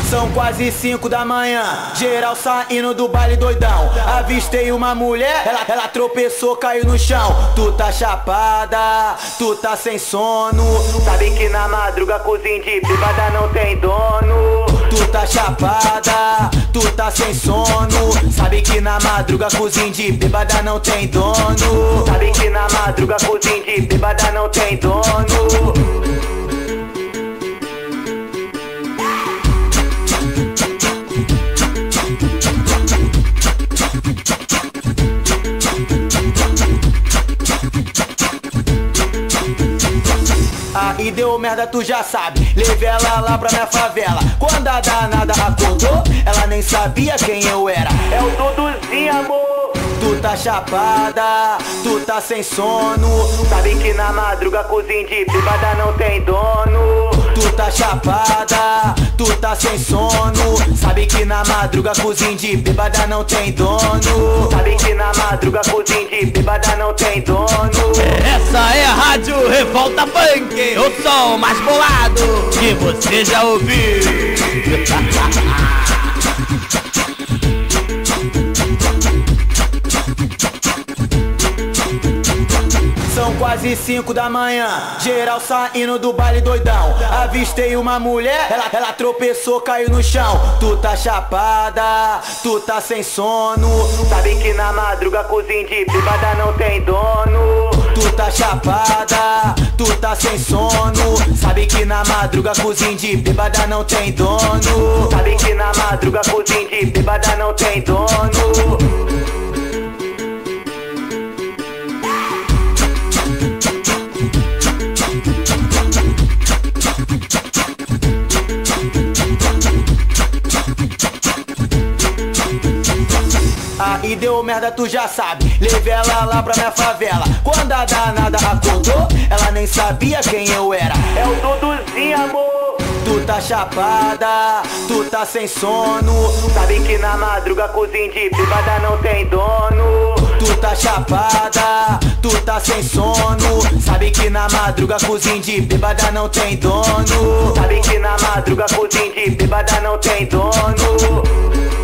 São quase 5 da manhã, geral saindo do baile doidão. Avistei uma mulher, ela tropeçou, caiu no chão. Tu tá chapada, tu tá sem sono. Sabe que na madruga cozinha de bêbada não tem dono. Tu tá chapada, tu tá sem sono. Sabe que na madruga cozinha de bêbada não tem dono. Sabe que na madruga cozinha de bêbada não tem dono. Aí deu merda, tu já sabe. Levei ela lá pra minha favela. Quando a danada acordou, ela nem sabia quem eu era. É o Duduzinho, amor. Tu tá chapada, tu tá sem sono. Sabe que na madruga cozinha de bêbada não tem dono. Tu tá chapada, tu tá sem sono. Sabe que na madruga cozinha de bêbada não tem dono. Sabe que na madruga cozinha de bêbada não tem dono. Essa é a Rádio Revolta Funk, o som mais bolado que você já ouviu. São quase 5 da manhã, geral saindo do baile doidão. Avistei uma mulher, ela tropeçou, caiu no chão. Tu tá chapada, tu tá sem sono. Sabe que na madruga cozinha de bêbada não tem dono. Tu tá chapada, tu tá sem sono. Sabe que na madruga cozinha de bêbada não tem dono. Sabe que na madruga cozinha de bêbada não tem dono. Aí deu merda, tu já sabe. Levei ela lá pra minha favela. Quando a danada acordou, ela nem sabia quem eu era. É o Duduzinho, amor. Tu tá chapada, tu tá sem sono. Sabe que na madruga cozinha de bêbada não tem dono. Tu tá chapada, tu tá sem sono. Sabe que na madruga cozinha de bêbada não tem dono. Sabe que na madruga cozinha de bêbada não tem dono.